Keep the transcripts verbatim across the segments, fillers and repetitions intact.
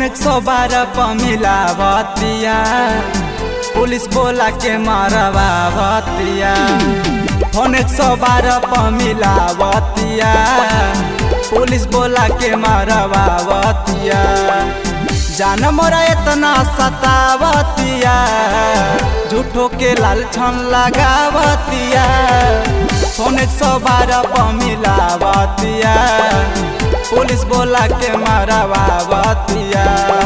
एक सौ बारह पर मिलावतिया, पुलिस बोला के मारवावतिया। फोन एक सौ बारह पर मिलावतिया, पुलिस बोला के मारवावतिया। जान मोरा इतना सतावतिया, झूठो के लालछन लगावतिया। फोन एक सौ बारह पर मिलावतिया, पुलिस बोला के मारवावतिया।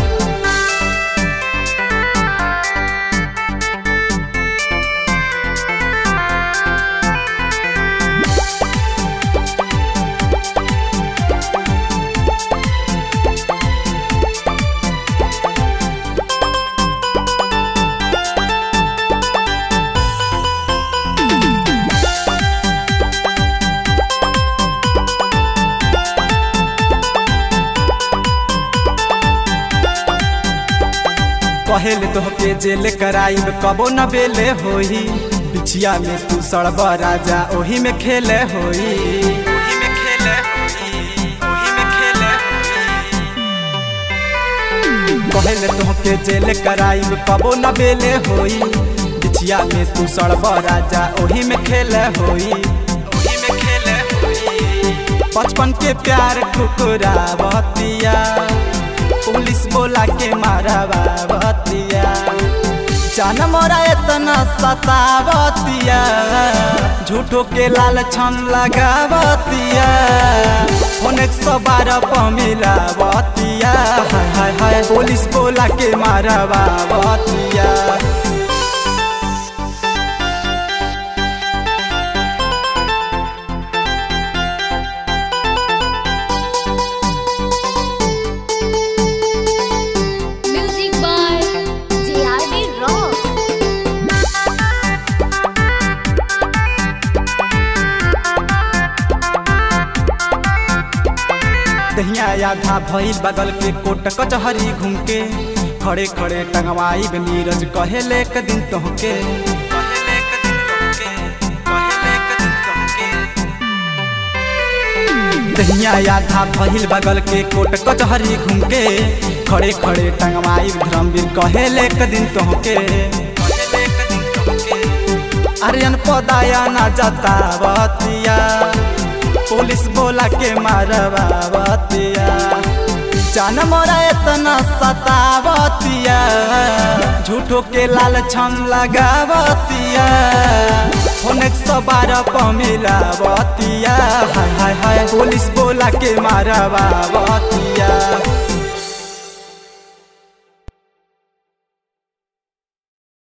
पहले तो के जेल कराइब कबो न बेले होई, बिछिया में तू सड़ब राजा ओही में खेले होई, ओही में खेले होई, ओही में खेले होई। पहले तो के जेल कराइब कबो न बेले होई, बिछिया में तू सड़ब राजा ओही में खेले होई, ओही में खेले होई। बचपन के प्यार ठुकरावतिया, पुलिस बोला के मारवावतिया। जान मोरा इतना सतावतिया, झूठो के लालछन लगावतिया। फोन एक सौ बारह पर मिलावतिया, हाय हाय हाय पुलिस बोला के मारवावतिया। दहिया आधा भइल बगल के कोट कचहरी घूम के, खड़े खड़े टंगवाई नीरज कहेले एक दिन तोहके, कहेले एक दिन तोहके, कहेले एक दिन तोहके। दहिया आधा भइल बगल के कोट कचहरी घूम के, खड़े खड़े टंगवाई धर्मवीर कहेले एक दिन तोहके, कहेले एक दिन तोहके। आर्यन पदाया ना जतावतिया, पुलिस बोला के मारवावतिया। जान मोरा इतना सतावतिया, झूठो के लालछन लगावतिया। फोन एक सौ बारह पर मिलावतिया, हाय हाय हाय पुलिस बोला के मारवावतिया।